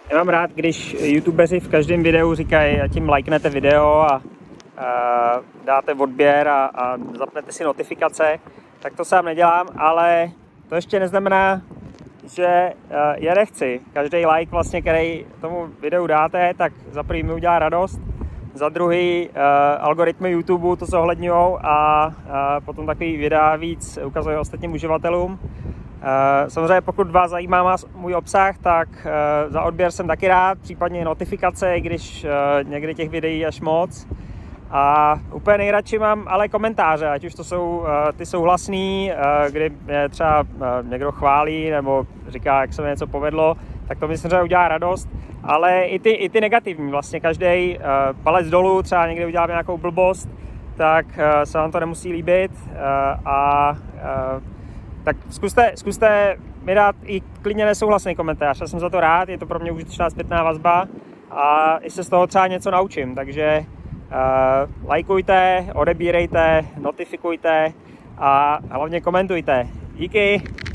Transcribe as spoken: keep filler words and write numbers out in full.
Já mám rád, když youtubeři v každém videu říkají, a tím lajknete video a, a dáte odběr a, a zapnete si notifikace, tak to sám nedělám, ale to ještě neznamená, že je nechci. Každý like, vlastně, který tomu videu dáte, tak za prvý mi udělá radost, za druhý uh, algoritmy YouTube to zohledňují a uh, potom takový videa víc ukazují ostatním uživatelům. Uh, samozřejmě pokud vás zajímá můj obsah, tak uh, za odběr jsem taky rád, případně notifikace, když uh, někdy těch videí až moc. A úplně nejradši mám ale komentáře, ať už to jsou uh, ty souhlasný, uh, kdy mě třeba uh, někdo chválí nebo říká, jak se mi něco povedlo, tak to mi samozřejmě udělá radost. Ale i ty, i ty negativní, vlastně každý uh, palec dolů, třeba někdy udělám nějakou blbost, tak uh, se vám to nemusí líbit uh, a uh, tak zkuste, zkuste mi dát i klidně nesouhlasný komentář, já jsem za to rád, je to pro mě užitečná zpětná vazba a i se z toho třeba něco naučím, takže uh, lajkujte, odebírejte, notifikujte a hlavně komentujte. Díky!